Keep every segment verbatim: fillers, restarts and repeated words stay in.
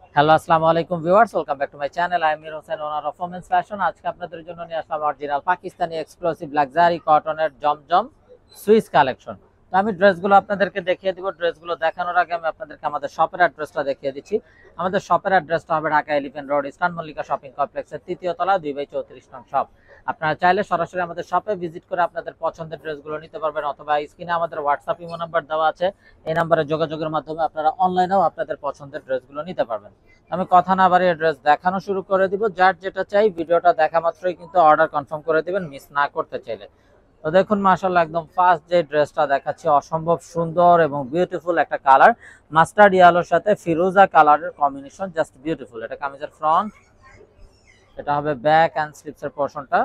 Hello, আসসালামু আলাইকুম viewers, welcome back to my channel. I am Mir Hossain, owner of women's fashion. আজকে আপনাদের জন্য নিয়ে আসলাম অরিজিনাল পাকিস্তানি এক্সক্লুসিভ লাক্সারি কটনের জমজম সুইস কালেকশন। তো আমি ড্রেসগুলো আপনাদেরকে দেখিয়ে দিব। ড্রেসগুলো দেখানোর আগে আমি আপনাদেরকে আমাদের শপের অ্যাড্রেসটা দেখিয়ে দিচ্ছি। আমাদের শপের অ্যাড্রেসটা হবে Dhaka elephant road, eastern Mallika shopping কমপ্লেক্সের তৃতীয় তলা, দুই বাই চৌত্রিশ নং শপ। আপনারা চাইলে সরাসরি আমাদের শপে ভিজিট করে আপনাদের পছন্দের ড্রেসগুলো নিতে পারবেন, অথবা স্ক্রিনে আমাদের হোয়াটসঅ্যাপ ইমো নাম্বার দেওয়া আছে, এই নাম্বারে যোগাযোগের মাধ্যমে আপনারা অনলাইনেও আপনাদের পছন্দের ড্রেসগুলো নিতে পারবেন। আমি কথা না বাড়িয়ে ড্রেস দেখানো শুরু করে দিব। যার যেটা চাই ভিডিওটা দেখা মাত্রই কিন্তু অর্ডার কনফার্ম করে দিবেন, মিস না করতে চাইলে। তো দেখুন মাশাআল্লাহ, একদম ফার্স্ট যে ড্রেসটা দেখাচ্ছি অসম্ভব সুন্দর এবং বিউটিফুল একটা কালার, মাস্টার্ড ইয়েলোর সাথে ফিরোজা কালারের কম্বিনেশন, জাস্ট বিউটিফুল। এটা কামিজের ফ্রন্ট, এটা হবে ব্যাক এন্ড স্লিপসের পোরশনটা।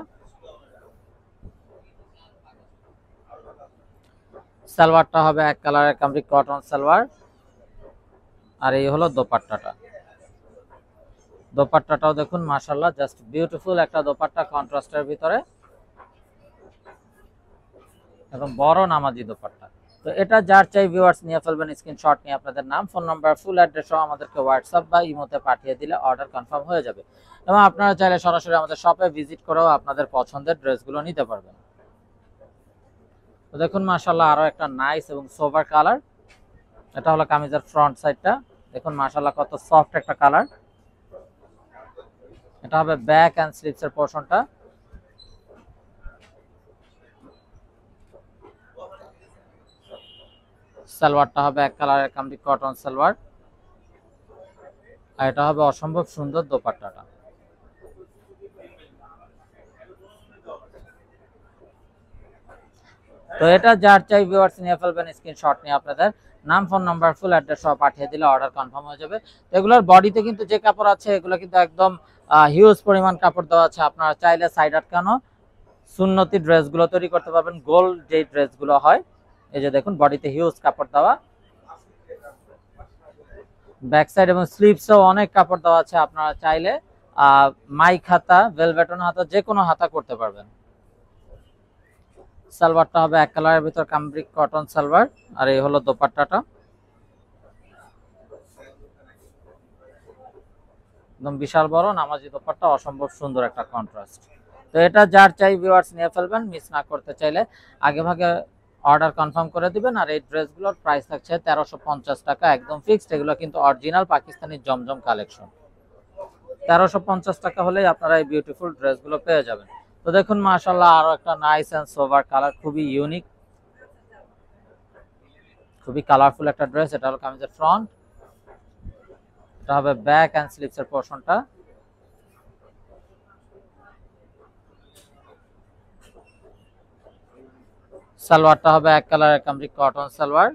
সালোয়ারটা হবে এক কালারের কামরিক কটন সালোয়ার, আর এই হলো দোপাট্টাটা। দোপাট্টাটাও দেখুন মাশাআল্লাহ, জাস্ট বিউটিফুল একটা দোপাট্টা কন্ট্রাস্টের ভিতরে, এবং বড় নামাজি দোপাট্টা। তো এটা যার চাই ভিউয়ার্স নিয়ে ফেলবেন, স্ক্রিনশট নিয়ে আপনাদের নাম, ফোন নাম্বার, ফুল অ্যাড্রেস সহ আমাদেরকে হোয়াটসঅ্যাপ বা ইমোতে পাঠিয়ে দিলে অর্ডার কনফার্ম হয়ে যাবে। এবং আপনারা চাইলে সরাসরি আমাদের শপে ভিজিট করেও আপনাদের পছন্দের ড্রেসগুলো নিতে পারবেন। তো দেখুন মাশাআল্লাহ, আরো একটা নাইস এবং সোভার কালার। এটা হলো কামিজের ফ্রন্ট সাইডটা, দেখুন মাশাআল্লাহ কত সফট একটা কালার। এটা হবে ব্যাক এন্ড স্লিপসের পোরশনটা। সালোয়ারটা হবে এক কালারের কামরিক কটন সালোয়ার, আর এটা হবে অসম্ভব সুন্দর দোপাট্টাটা। তো এটা যার চাই ভিউয়ার্স নিয়ে ফেলবেন, স্ক্রিনশট নিয়ে আপনাদের নাম, ফোন নাম্বার, ফুল অ্যাড্রেস সহ পাঠিয়ে দিলে অর্ডার কনফার্ম হয়ে যাবে। তো এগুলোর বডিতে কিন্তু যে কাপড় আছে এগুলো কিন্তু একদম হিউজ পরিমাণ কাপড় দেওয়া আছে। আপনারা চাইলে সাইড আটকানো সুন্নতি ড্রেসগুলো তৈরি করতে পারবেন, গোল্ড যে ড্রেসগুলো হয়। এই যে দেখুন বডিতে হিউজ কাপড় দেওয়া, ব্যাক সাইড এবং স্লিভসেও অনেক কাপড় দেওয়া আছে। আপনারা চাইলে আহ মাইক হাতা, ভেলভেটন হাতা, যে কোনো হাতা করতে পারবেন। সালোয়ারটা হবে এক কালারের ভিতর কামব্রিক কটন সালোয়ার, আর এই হলো দোপাট্টাটা, একদম বিশাল বড় নামাজি দোপাট্টা, অসম্ভব সুন্দর একটা কন্ট্রাস্ট। তো এটা যার চাই ভিউয়ার্স নিয়ে ফেলবেন, মিস না করতে চাইলে আগে ভাগে অর্ডার কনফার্ম করে দিবেন। আর এই ড্রেসগুলোর প্রাইস থাকছে তেরোশো পঞ্চাশ টাকা, একদম ফিক্সড। এগুলো কিন্তু অরিজিনাল পাকিস্তানি জমজম কালেকশন। তেরোশো পঞ্চাশ টাকা হলেই আপনারা এই বিউটিফুল ড্রেসগুলো পেয়ে যাবেন। তো দেখুন মাশাআল্লাহ, আরো একটা নাইস এন্ড সোভার কালার, খুবই ইউনিক, খুবই কালারফুল একটা ড্রেস। এটা হলো কামিজের ফ্রন্ট, এটা হবে ব্যাক এন্ড স্লিপসের পোরশনটা। সালোয়ারটা হবে এক কালারের কামরিক কটন সালোয়ার,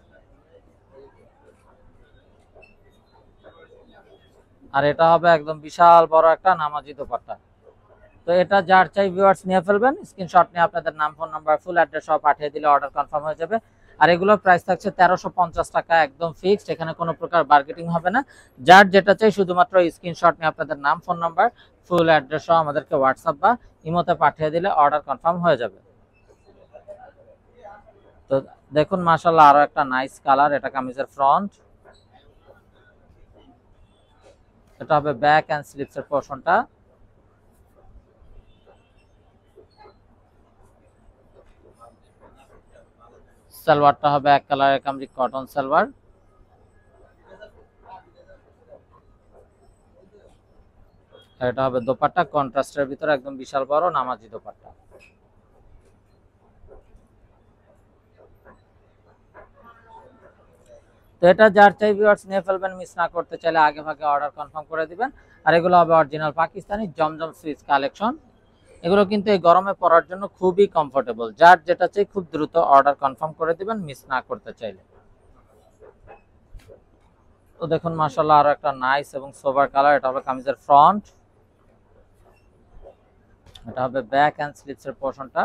আর এটা হবে একদম বিশাল বড় একটা নামাজি দোপাট্টা। তো এটা যার চাই ভিউয়ার্স নিয়ে ফেলবেন, স্ক্রিনশট নিয়ে আপনাদের নাম, ফোন নাম্বার, ফুল অ্যাড্রেস সহ পাঠিয়ে দিলে অর্ডার কনফার্ম হয়ে যাবে। আর এগুলোর প্রাইস থাকছে তেরোশো পঞ্চাশ টাকা, একদম ফিক্সড। এখানে কোনো প্রকার বার্গেটিং হবে না। যার যেটা চাই শুধুমাত্র স্ক্রিনশট নিয়ে আপনাদের নাম, ফোন নাম্বার, ফুল অ্যাড্রেস সহ আমাদেরকে হোয়াটসঅ্যাপ বা ইমোতে পাঠিয়ে দিলে অর্ডার কনফার্ম হয়ে যাবে। তো দেখুন মাশাআল্লাহ, আরো একটা নাইস কালার। এটা কামিজের ফ্রন্ট, এটা হবে ব্যাক এন্ড স্লিপসের পোরশনটা। সালোয়ারটা হবে এক কালারের কামরিক কটন সালোয়ার, আর এটা হবে দোপাট্টা কন্ট্রাস্টের ভিতরে, একদম বিশাল বড় নামাজি দোপাট্টা। তো এটা যার চাই ভিউয়ার্স নিয়ে ফেলবেন, মিস না করতে চাইলে আগে ভাগে অর্ডার কনফার্ম করে দিবেন। আর এগুলো হবে original Pakistani Zamzam Swiss collection. এগুলো কিন্তু এই গরমে পরার জন্য খুবই কমফোর্টেবল। যার যেটা চাই খুব দ্রুত অর্ডার কনফার্ম করে দিবেন, মিস না করতে চাইলে। তো দেখুন মাশাআল্লাহ, আরো একটা নাইস এবং সোভার কালার। এটা হবে কামিজের ফ্রন্ট, এটা হবে ব্যাক এন্ড স্লিভসের পোরশনটা।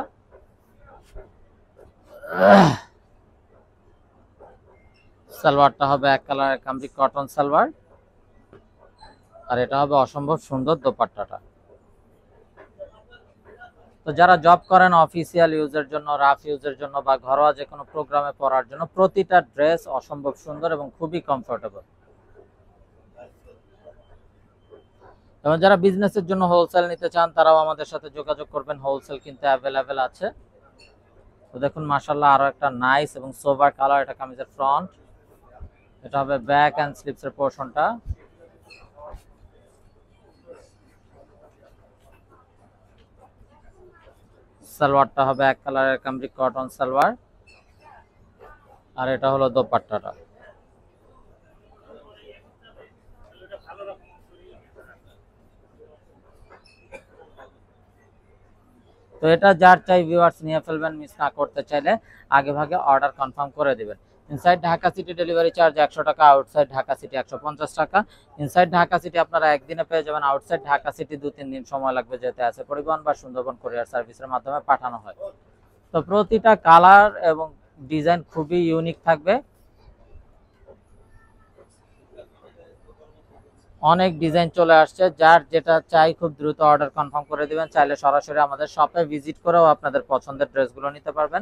সালোয়ারটা হবে এক কালারের কামরিক কটন সালোয়ার, আর এটা হবে অসম্ভব সুন্দর দোপাট্টাটা। তো যারা জব করেন অফিসিয়াল ইউজের জন্য, রাফ ইউজের জন্য, বা ঘরোয়া যে কোনো প্রোগ্রামে পরার জন্য প্রতিটা ড্রেস অসম্ভব সুন্দর এবং খুবই কমফোর্টেবল। এবং যারা বিজনেসের জন্য হোলসেল নিতে চান তারাও আমাদের সাথে যোগাযোগ করবেন, হোলসেল কিন্তু অ্যাভেলেবেল আছে। তো দেখুন মাশাআল্লাহ আরো একটা নাইস এবং সোবার কালার, এটা কামিজের ফ্রন্ট, এটা হবে ব্যাক এন্ড স্লিপসের পোরশনটা। সালোয়ারটা হবে এক কালারের কামরিক কটন সালোয়ার, আর এটা হলো দোপাট্টাটা। তো এটা যার চাই ভিউয়ার্স নিয়ে ফেলবেন, মিস না করতে চাইলে আগে ভাগে অর্ডার কনফার্ম করে দিবেন। Inside Dhaka city delivery charge একশো টাকা, আউটসাইড ঢাকা সিটি একশো পঞ্চাশ টাকা। ইনসাইড ঢাকা সিটি আপনারা একদিনে পেয়ে যাবেন, আউটসাইড ঢাকা সিটি দু তিন দিন সময় লাগবে, যেতে আছে পরিবহন বা সুন্দরবন কুরিয়ার সার্ভিসের মাধ্যমে পাঠানো হয়। তো প্রতিটা কালার এবং ডিজাইন খুবই ইউনিক থাকবে, অনেক ডিজাইন চলে আসছে। যার যেটা চাই খুব দ্রুত অর্ডার কনফার্ম করে দিবেন। চাইলে সরাসরি আমাদের শপে ভিজিট করেও আপনাদের পছন্দের ড্রেসগুলো নিতে পারবেন।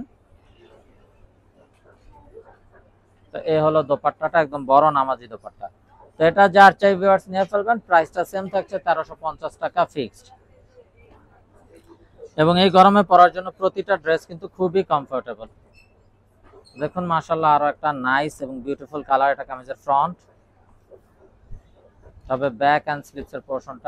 তো এই হলো দোপাট্টাটা, একদম বড় নামাজি দোপাট্টা। তো এটা যার চাই ভিউয়ার্স নিয়ে ফেলবেন, প্রাইসটা সেম থাকছে তেরোশো পঞ্চাশ টাকা ফিক্সড। এবং এই গরমে পরার জন্য প্রতিটা ড্রেস কিন্তু খুবই কমফোর্টেবল। দেখুন মাশাআল্লাহ আরো একটা নাইস এবং বিউটিফুল কালার, এটা কামিজের ফ্রন্ট, তবে ব্যাক এন্ড স্লিপসের পোরশনটা।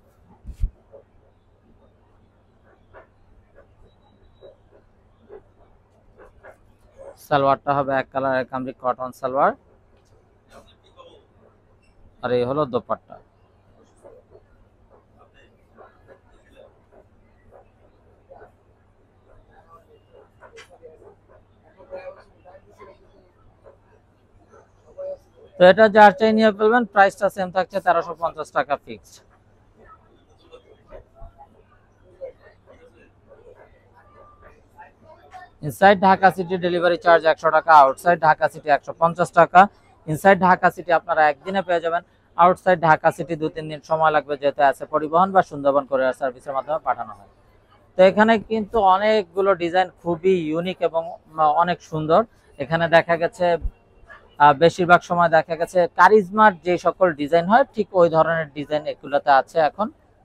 সালোয়ারটা হবে এক কালারের কামরিক কটন সালোয়ার, আর এই হলো দোপাট্টা। তো এটা যার চাই নিয়ে ফেলবেন, প্রাইসটা সেম থাকছে তেরোশো পঞ্চাশ টাকা fixed. Inside Dhaka city delivery charge একশো টাকা, আউটসাইড ঢাকা সিটি একশো পঞ্চাশ টাকা। ইনসাইড ঢাকা সিটি আপনারা একদিনে পেয়ে যাবেন, আউটসাইড ঢাকা সিটি দু তিন দিন সময় লাগবে, যেতে আছে পরিবহন বা সুন্দরবন কুরিয়ার সার্ভিসের মাধ্যমে পাঠানো হয়। তো এখানে কিন্তু অনেকগুলো ডিজাইন খুবই ইউনিক এবং অনেক সুন্দর। এখানে দেখা গেছে বেশিরভাগ সময় দেখা গেছে কারিজমার যে সকল ডিজাইন হয় ঠিক ওই ধরনের ডিজাইন এগুলোতে আছে। এখন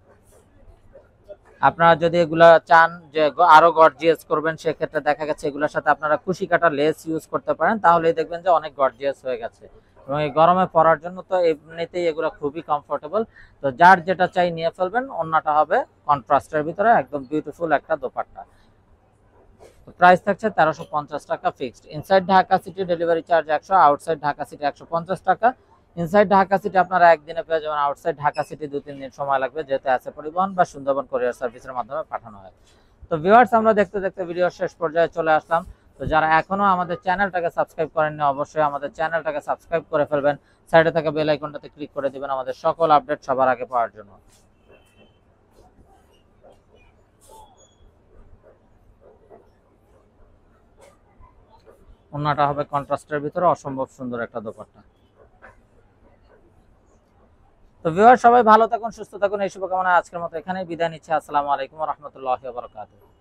আপনারা যদি এগুলা চান যে আরো গর্জিয়াস করবেন, সেক্ষেত্রে দেখা গেছে এগুলোর সাথে আপনারা কুশি কাটা লেস ইউজ করতে পারেন, তাহলেই দেখবেন যে অনেক গর্জিয়াস হয়ে গেছে। এবং এই গরমে পরার জন্য তো এমনিতেই এগুলো খুবই কমফোর্টেবল। তো যার যেটা চাই নিয়ে ফেলবেন। অন্যটা হবে কন্ট্রাস্টের ভিতরে একদম বিউটিফুল একটা দোপাট্টা। প্রাইস থাকছে তেরোশো পঞ্চাশ টাকা fixed. Inside Dhaka city delivery charge একশো, আউটসাইড ঢাকা সিটি একশো পঞ্চাশ টাকা। ইনসাইড ঢাকা সিটি আপনারা একদিনে পেয়ে যাবেন, আউটসাইড ঢাকা সিটি দু তিন দিন সময় লাগবে, যেতে আছে পরিবহন বা সুন্দরবন কুরিয়ার সার্ভিসের মাধ্যমে পাঠানো হয়। তো ভিউয়ার্স আমরা দেখতে দেখতে ভিডিওর শেষ পর্যায়ে চলে আসলাম। তো যারা এখনো আমাদের চ্যানেলটাকে সাবস্ক্রাইব করেননি, অবশ্যই আমাদের চ্যানেলটাকে সাবস্ক্রাইব করে ফেলবেন। সাইডে থাকা বেল আইকনটাতে ক্লিক করে দিবেন আমাদের সকল আপডেট সবার আগে পাওয়ার জন্য। ওন্নাটা হবে কন্ট্রাস্টের ভিতরে অসম্ভব সুন্দর একটা দোপাট্টা। তো ভিউয়ার সবাই ভালো থাকুন, সুস্থ থাকুন, এই শুভকামনায় আজকের মতো এখানেই বিদায় নিচ্ছি। আসসালামু আলাইকুম ওয়া রাহমাতুল্লাহি ওয়া বারাকাতুহু।